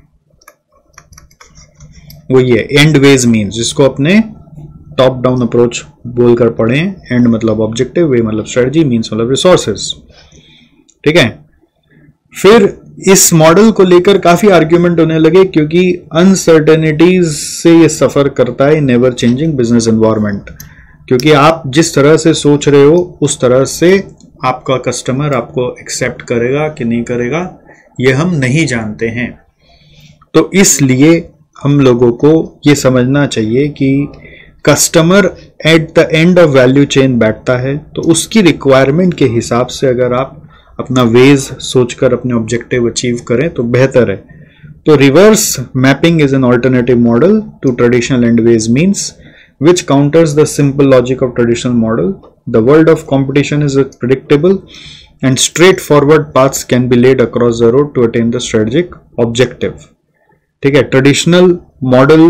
वो ये एंड वेज मीन्स, जिसको अपने टॉप डाउन अप्रोच बोलकर पढ़े. एंड मतलब ऑब्जेक्टिव, वे मतलब स्ट्रेटजी, मीन्स मतलब रिसोर्सेस. ठीक है. फिर इस मॉडल को लेकर काफी आर्ग्यूमेंट होने लगे क्योंकि अनसर्टेनिटीज से ये सफर करता है in ever changing business environment. क्योंकि आप जिस तरह से सोच रहे हो उस तरह से आपका कस्टमर आपको एक्सेप्ट करेगा कि नहीं करेगा ये हम नहीं जानते हैं. तो इसलिए हम लोगों को ये समझना चाहिए कि customer at the end of value chain बैठता है, तो उसकी रिक्वायरमेंट के हिसाब से अगर आप अपना वेज सोचकर अपने ऑब्जेक्टिव अचीव करें तो बेहतर है. तो reverse mapping is an alternative model to traditional end ways means which counters the simple logic of traditional model. The world of competition is predictable and straightforward paths can be laid across the road to attain the strategic objective. ठीक है, ट्रेडिशनल मॉडल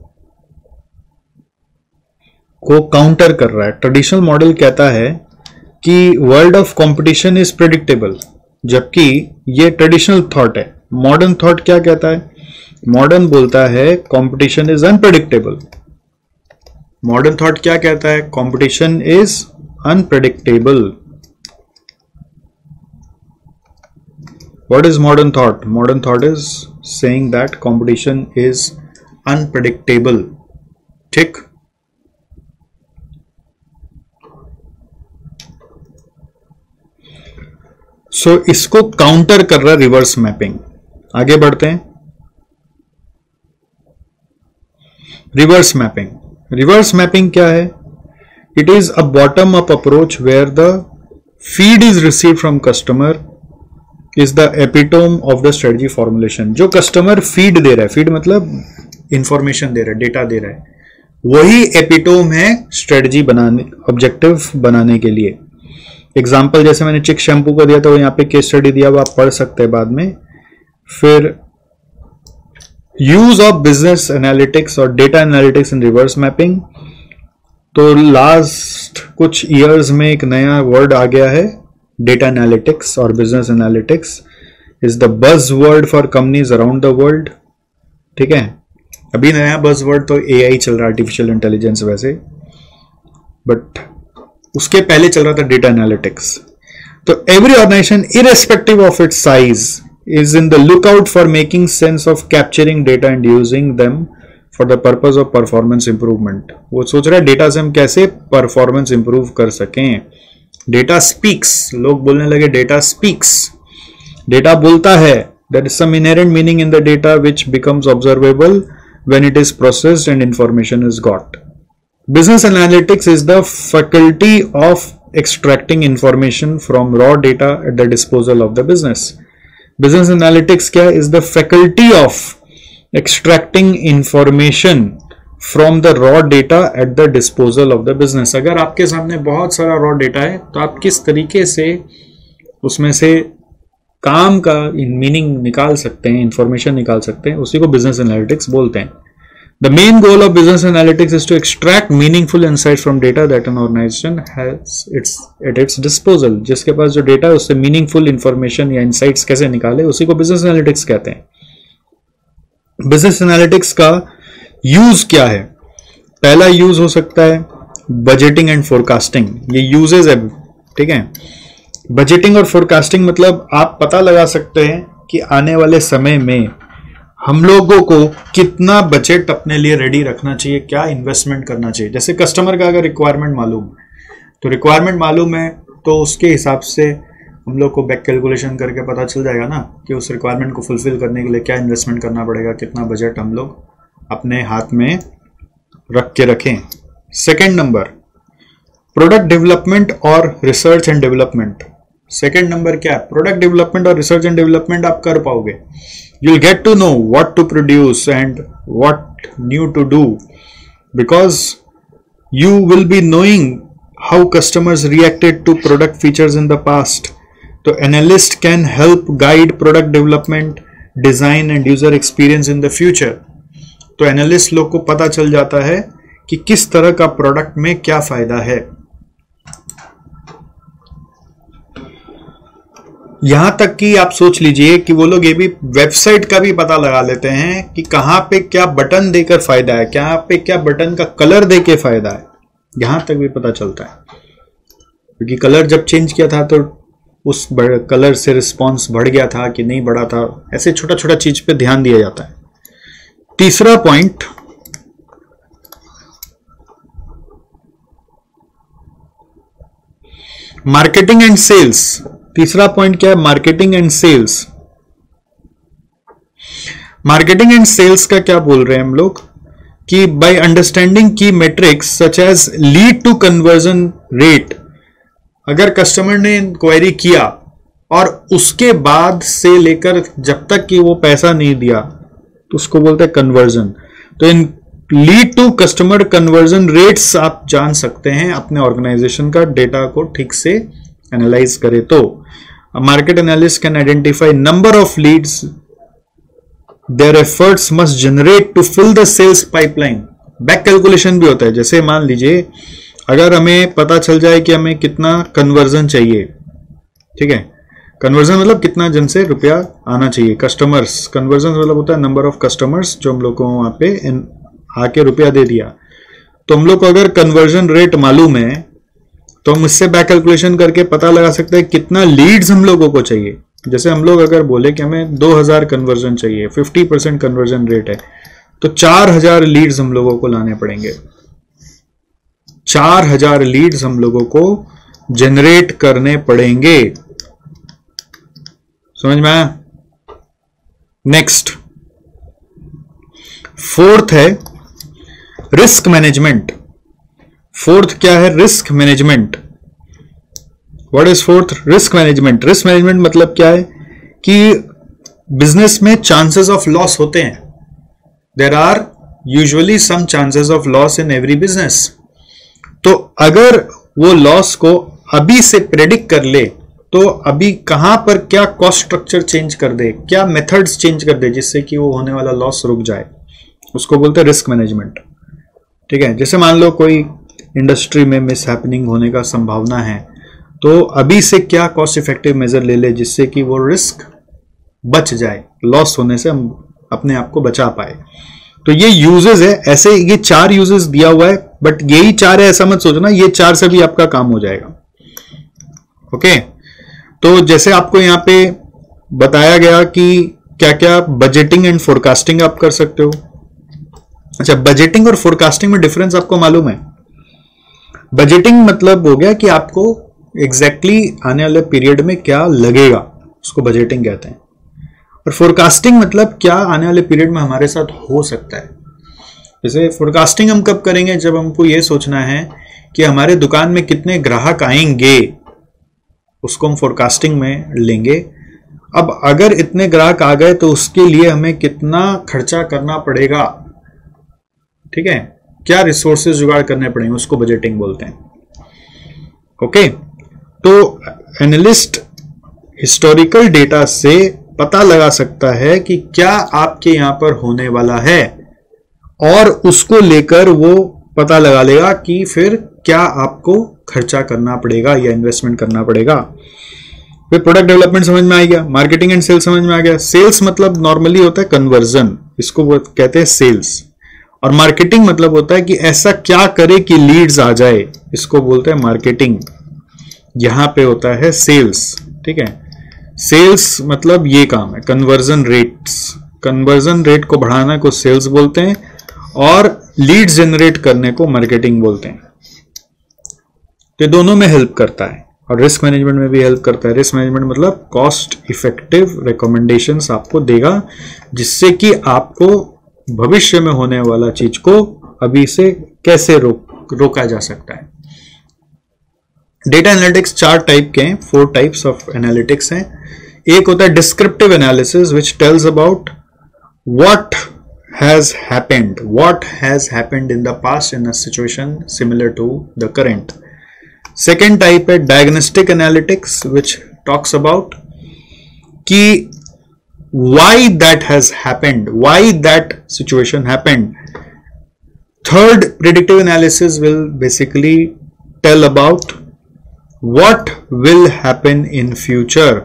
को काउंटर कर रहा है. ट्रेडिशनल मॉडल कहता है कि world of competition is predictable, जबकि ये ट्रेडिशनल थॉट है. मॉडर्न थॉट क्या कहता है? मॉडर्न बोलता है competition is unpredictable. Modern thought क्या कहता है? Competition is unpredictable. What is modern thought? Modern thought is saying that competition is unpredictable. ठीक. सो इसको काउंटर कर रहा रिवर्स मैपिंग. आगे बढ़ते हैं. Reverse mapping. रिवर्स मैपिंग क्या है? It is a bottom up approach where the feed is receive from customer is the epitome of the strategy formulation. जो कस्टमर फीड दे रहा है, फीड मतलब इंफॉर्मेशन दे रहा है, डेटा दे रहा है, वही एपिटोम है स्ट्रेटजी बनाने, ऑब्जेक्टिव बनाने के लिए. एग्जाम्पल जैसे मैंने चिक शैम्पू को दिया था, वो यहाँ पे केस स्टडी दिया, वो आप पढ़ सकते हैं बाद में. फिर यूज ऑफ बिजनेस एनालिटिक्स और data analytics in reverse mapping. तो लास्ट कुछ ईयर्स में एक नया वर्ड आ गया है, डेटा एनालिटिक्स और business analytics is the buzz word for companies around the world. ठीक है, अभी नया बज वर्ड तो एआई चल रहा है, आर्टिफिशियल इंटेलिजेंस वैसे, बट उसके पहले चल रहा था डेटा एनालिटिक्स. तो every organisation irrespective of its size is in the lookout for making sense of capturing data and using them for the purpose of performance improvement. वो सोच रहा है डेटा से हम कैसे परफॉर्मेंस इंप्रूव कर सकें. डेटा स्पीक्स, लोग बोलने लगे डेटा स्पीक्स, डेटा बोलता है. there is some inherent meaning in the data which becomes observable when it is processed and information is got. Business analytics is the faculty of extracting information from raw data at the disposal of the business. Business analytics क्या है? Is the faculty of extracting information from the raw data at the disposal of the business. अगर आपके सामने बहुत सारा रॉ डेटा है तो आप किस तरीके से उसमें से काम का मीनिंग निकाल सकते हैं, इंफॉर्मेशन निकाल सकते हैं, उसी को बिजनेस एनालिटिक्स बोलते हैं. The main goal of business analytics is to extract meaningful insights from data that an organization has at its disposal. जिसके पास जो डेटा है उससे मीनिंगफुल इंफॉर्मेशन या इंसाइट्स कैसे निकाले, उसी को बिजनेस एनालिटिक्स कहते हैं. बिजनेस एनालिटिक्स का यूज क्या है? पहला यूज हो सकता है बजटिंग एंड फोरकास्टिंग. ये यूजेस है. ठीक है, बजटिंग और फोरकास्टिंग मतलब आप पता लगा सकते हैं कि आने वाले समय में हम लोगों को कितना बजट अपने लिए रेडी रखना चाहिए, क्या इन्वेस्टमेंट करना चाहिए. जैसे कस्टमर का अगर रिक्वायरमेंट मालूम है तो उसके हिसाब से हम लोग को बैक कैलकुलेशन करके पता चल जाएगा ना कि उस रिक्वायरमेंट को फुलफिल करने के लिए क्या इन्वेस्टमेंट करना पड़ेगा, कितना बजट हम लोग अपने हाथ में रख के रखें। सेकेंड नंबर, प्रोडक्ट डेवलपमेंट और research and development. Second number क्या है? प्रोडक्ट डेवलपमेंट और रिसर्च एंड डेवलपमेंट आप कर पाओगे। You'll get to know what to produce and what new to do because you will be knowing how customers reacted to product features in the past. So analyst can help guide product development, design and user experience in the future. तो एनालिस्ट लोग को पता चल जाता है कि किस तरह का प्रोडक्ट में क्या फायदा है। यहां तक कि आप सोच लीजिए कि वो लोग ये भी वेबसाइट का भी पता लगा लेते हैं कि कहां पे क्या बटन देकर फायदा है, कहां पे क्या बटन का कलर देके फायदा है, यहां तक भी पता चलता है। क्योंकि कलर जब चेंज किया था तो उस कलर से रिस्पॉन्स बढ़ गया था कि नहीं बढ़ा था, ऐसे छोटा छोटा चीज पे ध्यान दिया जाता है। तीसरा पॉइंट, मार्केटिंग एंड सेल्स। तीसरा पॉइंट क्या है? Marketing and sales. Marketing and sales का क्या बोल रहे हैं हम लोग कि by understanding key metrics such as lead to conversion rate. अगर कस्टमर ने इंक्वायरी किया और उसके बाद से लेकर जब तक कि वो पैसा नहीं दिया तो उसको बोलते हैं कन्वर्जन। तो इन lead to customer conversion rates आप जान सकते हैं अपने ऑर्गेनाइजेशन का डेटा को ठीक से एनालाइज करे तो। Market analyst can identify number of leads their efforts must generate to fill the sales pipeline. Back calculation भी होता है। जैसे मान लीजिए अगर हमें पता चल जाए कि हमें कितना कन्वर्जन चाहिए, ठीक है, कन्वर्जन मतलब कितना जन से रुपया आना चाहिए, कस्टमर्स, कन्वर्जन मतलब होता है नंबर ऑफ कस्टमर्स जो हम लोग को वहां पे आके रुपया दे दिया। तो हम लोग को अगर कन्वर्जन रेट मालूम है तो हम इससे बैक कैलकुलेशन करके पता लगा सकते हैं कितना लीड्स हम लोगों को चाहिए। जैसे हम लोग अगर बोले कि हमें 2000 कन्वर्जन चाहिए, 50% कन्वर्जन रेट है, तो 4000 लीड्स हम लोगों को लाने पड़ेंगे। 4000 लीड्स हम लोगों को जनरेट करने पड़ेंगे। समझ में आया? नेक्स्ट, फोर्थ है रिस्क मैनेजमेंट। फोर्थ क्या है? Risk management. What is fourth? Risk management. Risk management मतलब क्या है कि बिजनेस में चांसेस ऑफ लॉस होते हैं। There are usually some chances of loss in every business. तो अगर वो लॉस को अभी से प्रेडिक्ट कर ले तो अभी कहां पर क्या कॉस्ट स्ट्रक्चर चेंज कर दे, क्या मेथड्स चेंज कर दे जिससे कि वो होने वाला लॉस रुक जाए, उसको बोलते हैं रिस्क मैनेजमेंट। ठीक है, जैसे मान लो कोई इंडस्ट्री में मिस हैपनिंग होने का संभावना है तो अभी से क्या कॉस्ट इफेक्टिव मेजर ले ले जिससे कि वो रिस्क बच जाए, लॉस होने से हम अपने आप को बचा पाए। तो ये यूजेस है, ऐसे ये 4 यूजेस दिया हुआ है, बट यही 4 है ऐसा मत सोचना, ये 4 से भी आपका काम हो जाएगा। ओके, तो जैसे आपको यहां पे बताया गया कि क्या क्या बजटिंग एंड फोरकास्टिंग आप कर सकते हो। अच्छा, बजटिंग और फोरकास्टिंग में डिफरेंस आपको मालूम है? बजटिंग मतलब हो गया कि आपको एग्जैक्टली आने वाले पीरियड में क्या लगेगा, उसको बजटिंग कहते हैं। और फोरकास्टिंग मतलब क्या आने वाले पीरियड में हमारे साथ हो सकता है। जैसे फोरकास्टिंग हम कब करेंगे? जब हमको ये सोचना है कि हमारे दुकान में कितने ग्राहक आएंगे, उसको हम फोरकास्टिंग में लेंगे। अब अगर इतने ग्राहक आ गए तो उसके लिए हमें कितना खर्चा करना पड़ेगा, ठीक है, क्या रिसोर्सेज जुगाड़ करने पड़ेंगे, उसको बजटिंग बोलते हैं। ओके, तो एनालिस्ट हिस्टोरिकल डेटा से पता लगा सकता है कि क्या आपके यहां पर होने वाला है और उसको लेकर वो पता लगा लेगा कि फिर क्या आपको खर्चा करना पड़ेगा या इन्वेस्टमेंट करना पड़ेगा। फिर प्रोडक्ट डेवलपमेंट समझ में आ गया, मार्केटिंग एंड सेल्स समझ में आ गया। सेल्स मतलब नॉर्मली होता है कन्वर्जन, इसको वो कहते हैं सेल्स। और मार्केटिंग मतलब होता है कि ऐसा क्या करे कि लीड्स आ जाए, इसको बोलते हैं मार्केटिंग। यहां पे होता है सेल्स, ठीक है। सेल्स मतलब ये काम है, कन्वर्जन रेट्स, कन्वर्जन रेट को बढ़ाना को सेल्स बोलते हैं और लीड्स जनरेट करने को मार्केटिंग बोलते हैं। तो दोनों में हेल्प करता है। और रिस्क मैनेजमेंट में भी हेल्प करता है। रिस्क मैनेजमेंट मतलब कॉस्ट इफेक्टिव रिकमेंडेशंस आपको देगा, जिससे कि आपको भविष्य में होने वाला चीज को अभी से कैसे रोका जा सकता है। डेटा एनालिटिक्स 4 टाइप के हैं, 4 टाइप्स ऑफ एनालिटिक्स हैं। एक होता है descriptive analysis which tells about what has happened in the past in a situation similar to the current. Second type है diagnostic analytics which talks about कि why that has happened, why that situation happened. Third, predictive analysis will basically tell about what will happen in future,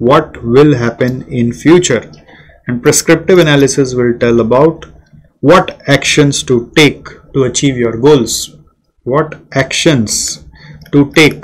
and prescriptive analysis will tell about what actions to take to achieve your goals. What actions to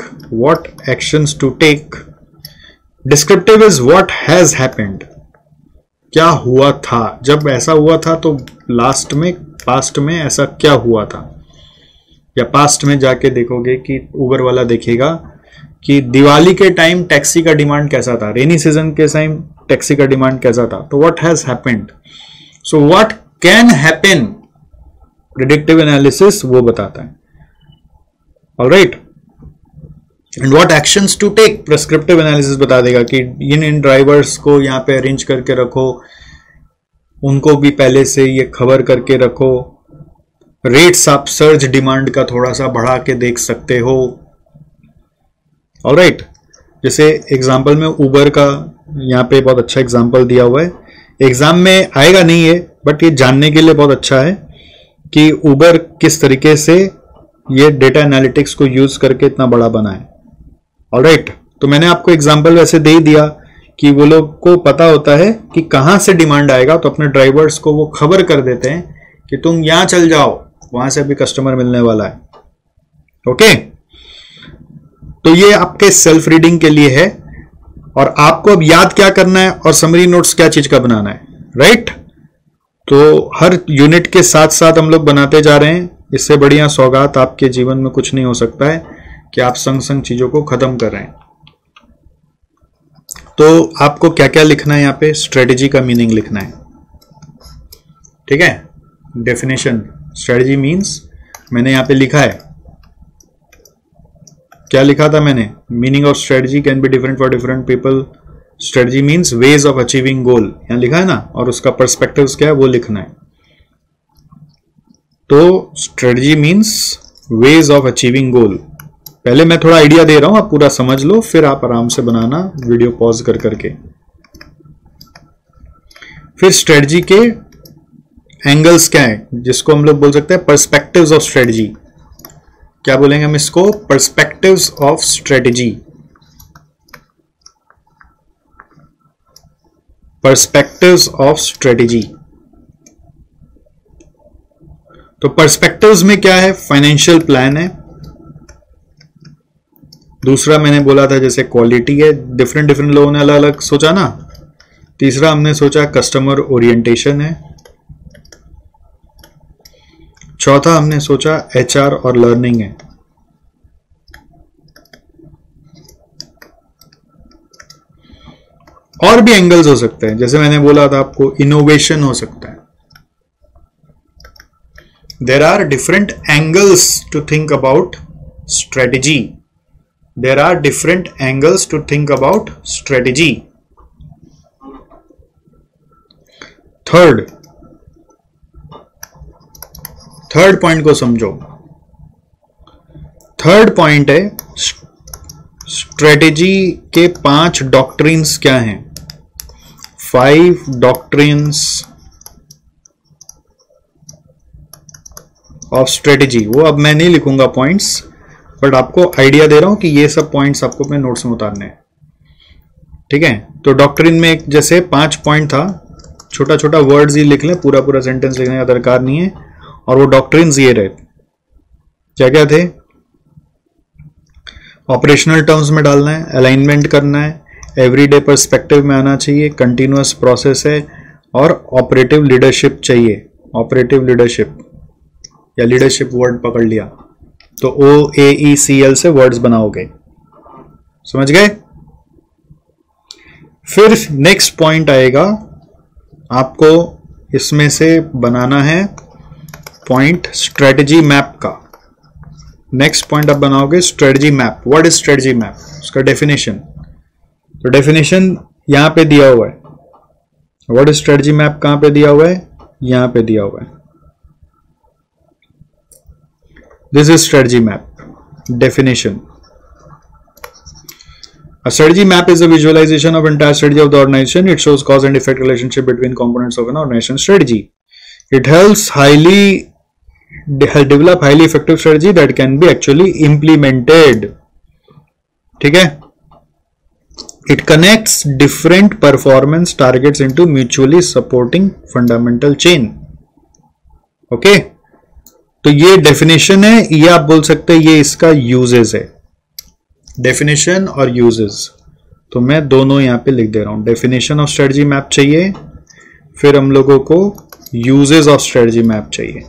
take. Descriptive is what has happened. क्या हुआ था, जब ऐसा हुआ था तो पास्ट में ऐसा क्या हुआ था। या पास्ट में जाके देखोगे कि उबर वाला देखेगा कि दिवाली के टाइम टैक्सी का डिमांड कैसा था, रेनी सीजन के टाइम टैक्सी का डिमांड कैसा था। तो what has happened, so what can happen, predictive analysis वो बताता है। Alright, and what actions to take, prescriptive analysis बता देगा कि इन ड्राइवर्स को यहाँ पे अरेंज करके रखो, उनको भी पहले से ये खबर करके रखो, रेट्स आप सर्ज डिमांड का थोड़ा सा बढ़ा के देख सकते हो। ऑलराइट, जैसे एग्जाम्पल में उबर का यहाँ पे बहुत अच्छा एग्जाम्पल दिया हुआ है। एग्जाम में आएगा नहीं है, बट ये जानने के लिए बहुत अच्छा है कि उबर किस तरीके से ये डेटा एनालिटिक्स को यूज करके इतना बड़ा बना है। ऑलराइट, तो मैंने आपको एग्जाम्पल वैसे दे ही दिया कि वो लोग को पता होता है कि कहां से डिमांड आएगा, तो अपने ड्राइवर्स को वो खबर कर देते हैं कि तुम यहां चल जाओ, वहां से भी कस्टमर मिलने वाला है। ओके, तो ये आपके सेल्फ रीडिंग के लिए है, और आपको अब याद क्या करना है और समरी नोट्स क्या चीज का बनाना है। राइट, तो हर यूनिट के साथ साथ हम लोग बनाते जा रहे हैं। इससे बढ़िया सौगात आपके जीवन में कुछ नहीं हो सकता है कि आप संग संग चीजों को खत्म कर रहे हैं। तो आपको क्या क्या लिखना है यहाँ पे, स्ट्रेटेजी का मीनिंग लिखना है। ठीक है, डेफिनेशन, स्ट्रेटेजी मीन्स मैंने यहाँ पे लिखा है, क्या लिखा था मैंने, meaning of strategy can be different for different people. Strategy means ways of achieving goal, यहां लिखा है ना, और उसका पर्सपेक्टिव क्या है वो लिखना है। तो strategy means ways of achieving goal. पहले मैं थोड़ा आइडिया दे रहा हूं, आप पूरा समझ लो, फिर आप आराम से बनाना वीडियो पॉज कर करके। फिर स्ट्रेटजी के एंगल्स क्या है, जिसको हम लोग बोल सकते हैं पर्सपेक्टिव्स ऑफ स्ट्रेटजी। क्या बोलेंगे हम इसको, perspectives of strategy. Perspectives of strategy. तो पर्सपेक्टिव्स में क्या है, फाइनेंशियल प्लान है। दूसरा मैंने बोला था जैसे क्वालिटी है, डिफरेंट लोगों ने अलग अलग सोचा ना। तीसरा हमने सोचा कस्टमर ओरिएंटेशन है। चौथा हमने सोचा एचआर और लर्निंग है। और भी एंगल्स हो सकते हैं, जैसे मैंने बोला था आपको इनोवेशन हो सकता है। There are different angles to think about strategy. There are different angles to think about strategy. Third point को समझो। थर्ड पॉइंट है स्ट्रेटेजी के 5 डॉक्ट्रिन्स क्या हैं, 5 डॉक्ट्रिन्स ऑफ स्ट्रेटेजी। वो अब मैं नहीं लिखूंगा पॉइंट्स, बट आपको आइडिया दे रहा हूं कि ये सब पॉइंट्स आपको अपने नोट्स में उतारने हैं। ठीक है, तो डॉक्ट्रिन में एक जैसे 5 पॉइंट था, छोटा छोटा वर्ड्स ही लिख लें, पूरा पूरा सेंटेंस लिखने का दरकार नहीं है। और वो डॉक्ट्रिन्स ये रहे, क्या क्या थे, ऑपरेशनल टर्म्स में डालना है, अलाइनमेंट करना है, एवरीडे पर्सपेक्टिव में आना चाहिए, कंटिन्यूअस प्रोसेस है, और ऑपरेटिव लीडरशिप चाहिए। ऑपरेटिव लीडरशिप या लीडरशिप वर्ड पकड़ लिया तो OAECL से वर्ड्स बनाओगे। समझ गए? फिर नेक्स्ट पॉइंट आएगा, आपको इसमें से बनाना है पॉइंट स्ट्रेटजी मैप का। नेक्स्ट पॉइंट आप बनाओगे strategy map. What is strategy map? उसका डेफिनेशन, तो डेफिनेशन यहां पे दिया हुआ है। व्हाट इज स्ट्रेटजी मैप कहां पे दिया हुआ है? यहां पे दिया हुआ है। This is strategy map definition. A strategy map is a visualization of entire strategy of the organization. It shows cause and effect relationship between components of an organization strategy. It helps develop highly effective strategy that can be actually implemented. ठीक है? It connects different performance targets into mutually supporting fundamental chain. Okay? तो ये डेफिनेशन है, ये आप बोल सकते हैं ये इसका यूजेस है। डेफिनेशन और यूजेस, तो मैं दोनों यहां पे लिख दे रहा हूं। डेफिनेशन ऑफ स्ट्रेटजी मैप चाहिए, फिर हम लोगों को यूजेस ऑफ स्ट्रेटजी मैप चाहिए।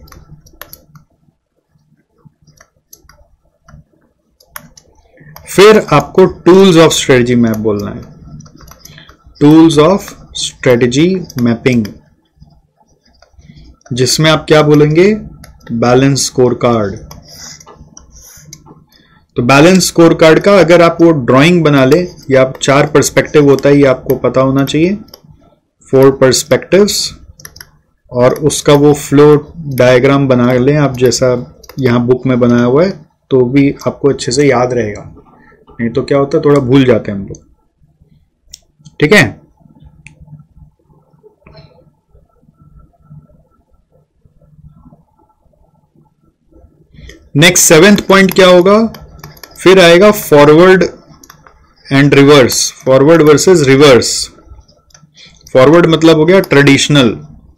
फिर आपको टूल्स ऑफ स्ट्रेटजी मैप बोलना है। टूल्स ऑफ स्ट्रेटजी मैपिंग, जिसमें आप क्या बोलेंगे? Balance score card. तो बैलेंस स्कोर कार्ड का अगर आप वो ड्राइंग बना ले, या आप 4 पर्सपेक्टिव होता है, ये आपको पता होना चाहिए, 4 पर्सपेक्टिव्स, और उसका वो फ्लो डायग्राम बना लें आप, जैसा यहाँ बुक में बनाया हुआ है, तो भी आपको अच्छे से याद रहेगा। नहीं तो क्या होता है, थोड़ा भूल जाते हैं हम लोग। ठीक है? नेक्स्ट 7th पॉइंट क्या होगा? फिर आएगा forward and reverse, forward versus reverse. Forward मतलब हो गया ट्रेडिशनल,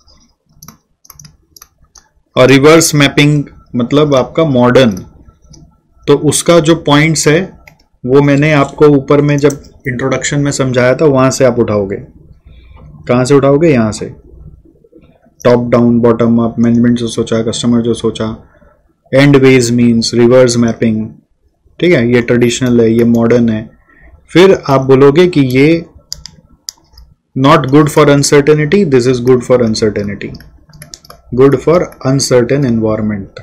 और रिवर्स मैपिंग मतलब आपका मॉडर्न। तो उसका जो पॉइंट्स है वो मैंने आपको ऊपर में जब इंट्रोडक्शन में समझाया था, वहां से आप उठाओगे। कहां से उठाओगे? यहां से, top down, bottom up, management जो सोचा, कस्टमर जो सोचा, end ways means reverse mapping. ठीक है? ये ट्रेडिशनल है, ये मॉडर्न है। फिर आप बोलोगे कि ये not good for uncertainty, this is good for uncertainty, good for uncertain environment.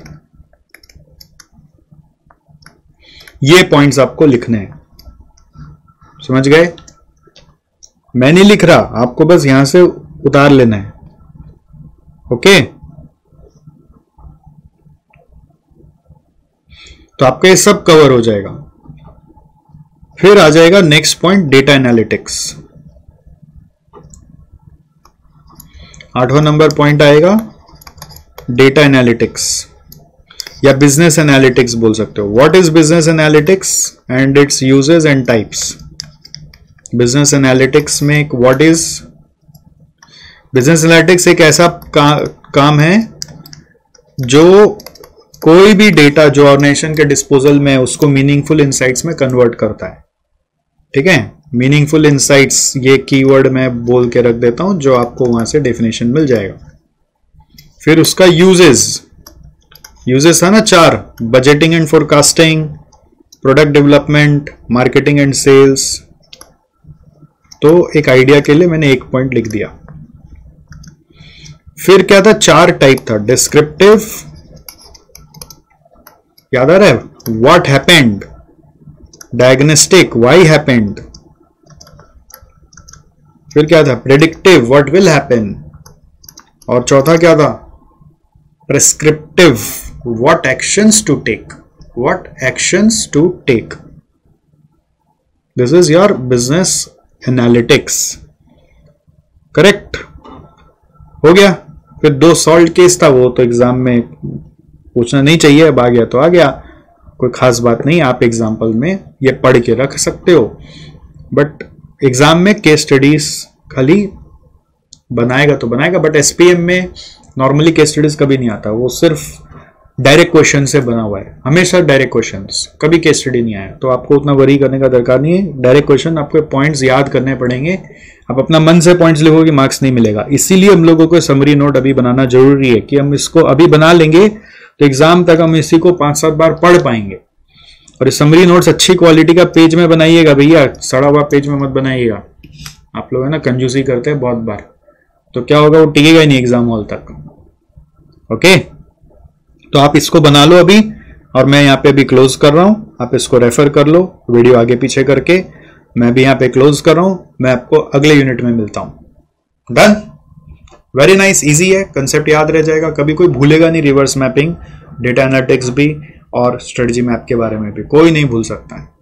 ये पॉइंट्स आपको लिखने हैं। समझ गए? मैं नहीं लिख रहा, आपको बस यहां से उतार लेना है। ओके? तो आपका ये सब कवर हो जाएगा। फिर आ जाएगा नेक्स्ट पॉइंट, डेटा एनालिटिक्स। 8वां नंबर पॉइंट आएगा डेटा एनालिटिक्स, या बिजनेस एनालिटिक्स बोल सकते हो। What is business analytics and its uses and types? Business analytics में एक व्हाट इज, बिजनेस एनालिटिक्स एक ऐसा काम है जो कोई भी डेटा जो ऑर्गेनाइजेशन के डिस्पोजल में है उसको मीनिंगफुल इनसाइट्स में कन्वर्ट करता है। ठीक है? मीनिंगफुल इनसाइट्स, ये कीवर्ड मैं बोल के रख देता हूं, जो आपको वहां से डेफिनेशन मिल जाएगा। फिर उसका यूजेस, यूजेस है ना 4, budgeting and forecasting, product development, marketing and sales. तो एक आइडिया के लिए मैंने एक पॉइंट लिख दिया। फिर क्या था? 4 टाइप था, डिस्क्रिप्टिव, याद आ रहा है? What happened, diagnostic, why happened. फिर क्या था? Predictive, what will happen. और चौथा क्या था? Prescriptive, what actions to take, what actions to take. This is your business analytics. Correct? हो गया। फिर 2 सॉल्व केस था, वो तो एग्जाम में पूछना नहीं चाहिए, अब आ गया तो आ गया, कोई खास बात नहीं। आप एग्जाम्पल में ये पढ़ के रख सकते हो, बट एग्जाम में केस स्टडीज खाली बनाएगा तो बनाएगा, बट एसपीएम में नॉर्मली केस स्टडीज कभी नहीं आता, वो सिर्फ डायरेक्ट क्वेश्चन से बना हुआ है, हमेशा डायरेक्ट क्वेश्चंस, कभी केस स्टडी नहीं आया। तो आपको उतना वरी करने का दरकार नहीं है, डायरेक्ट क्वेश्चन आपको पॉइंट्स याद करने पड़ेंगे। आप अपना मन से पॉइंट्स लिखोगे, मार्क्स नहीं मिलेगा। इसीलिए हम लोगों को समरी नोट अभी बनाना जरूरी है, कि हम इसको अभी बना लेंगे तो एग्जाम तक हम इसी को 5-7 बार पढ़ पाएंगे। और ये समरी नोट्स अच्छी क्वालिटी का पेज में बनाइएगा भैया, सड़ा हुआ पेज में मत बनाइएगा। आप लोग है ना कंजूसी करते हैं बहुत बार, तो क्या होगा, वो टिकेगा ही नहीं एग्जाम हॉल तक। ओके, तो आप इसको बना लो अभी, और मैं यहाँ पे अभी क्लोज कर रहा हूं, आप इसको रेफर कर लो वीडियो आगे पीछे करके। मैं भी यहाँ पे क्लोज कर रहा हूं, मैं आपको अगले यूनिट में मिलता हूं। डन, वेरी नाइस, इजी है, कंसेप्ट याद रह जाएगा, कभी कोई भूलेगा नहीं। रिवर्स मैपिंग, डेटा एनालिटिक्स भी और स्ट्रेटजी मैप के बारे में भी कोई नहीं भूल सकता है।